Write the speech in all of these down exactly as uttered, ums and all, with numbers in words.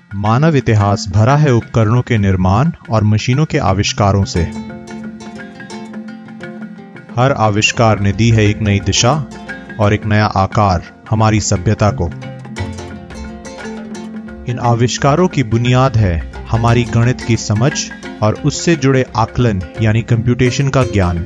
मानव इतिहास भरा है उपकरणों के निर्माण और मशीनों के आविष्कारों से। हर आविष्कार ने दी है एक नई दिशा और एक नया आकार हमारी सभ्यता को। इन आविष्कारों की बुनियाद है हमारी गणित की समझ और उससे जुड़े आकलन यानी कंप्यूटेशन का ज्ञान।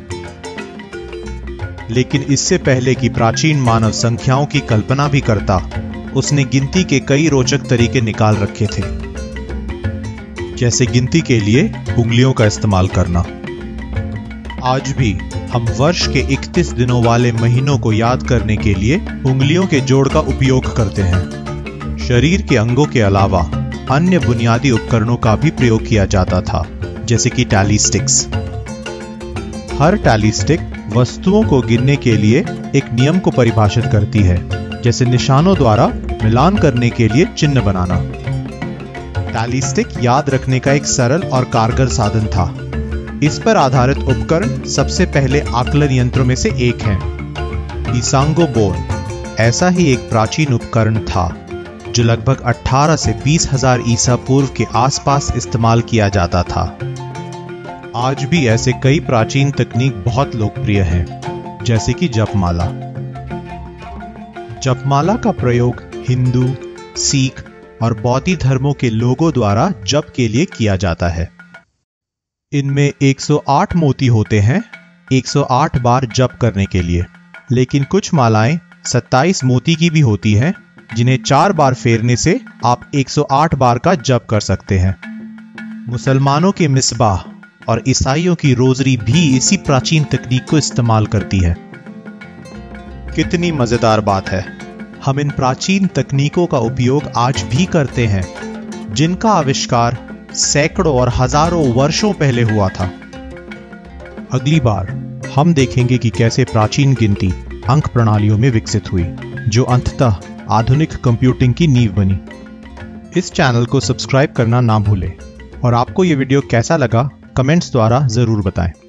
लेकिन इससे पहले कि प्राचीन मानव संख्याओं की कल्पना भी करता, उसने गिनती के कई रोचक तरीके निकाल रखे थे, जैसे गिनती के लिए उंगलियों का इस्तेमाल करना। आज भी हम वर्ष के इकतीस दिनों वाले महीनों को याद करने के लिए उंगलियों के जोड़ का उपयोग करते हैं। शरीर के अंगों के अलावा अन्य बुनियादी उपकरणों का भी प्रयोग किया जाता था, जैसे कि टैली स्टिक्स। हर टैली स्टिक वस्तुओं को गिनने के लिए एक नियम को परिभाषित करती है, जैसे निशानों द्वारा मिलान करने के लिए चिन्ह बनाना। टैली स्टिक याद रखने का एक सरल और कारगर साधन था। इस पर आधारित उपकरण सबसे पहले आकलन यंत्रों में से एक है। ईशांगो बोर्ड ऐसा ही एक प्राचीन उपकरण था जो लगभग अठारह से बीस हजार ईसा पूर्व के आसपास इस्तेमाल किया जाता था। आज भी ऐसे कई प्राचीन तकनीक बहुत लोकप्रिय हैं, जैसे कि जपमाला। जपमाला का प्रयोग हिंदू, सिख और बौद्ध धर्मों के लोगों द्वारा जप के लिए किया जाता है। इनमें एक सौ आठ मोती होते हैं एक सौ आठ बार जप करने के लिए, लेकिन कुछ मालाएं सत्ताईस मोती की भी होती हैं, जिन्हें चार बार फेरने से आप एक सौ आठ बार का जप कर सकते हैं। मुसलमानों के मिसबाह और ईसाइयों की रोजरी भी इसी प्राचीन तकनीक को इस्तेमाल करती है। कितनी मजेदार बात है, हम इन प्राचीन तकनीकों का उपयोग आज भी करते हैं, जिनका आविष्कार सैकड़ों और हजारों वर्षों पहले हुआ था। अगली बार हम देखेंगे कि कैसे प्राचीन गिनती अंक प्रणालियों में विकसित हुई, जो अंततः आधुनिक कंप्यूटिंग की नींव बनी। इस चैनल को सब्सक्राइब करना ना भूलें और आपको ये वीडियो कैसा लगा कमेंट्स द्वारा जरूर बताएं।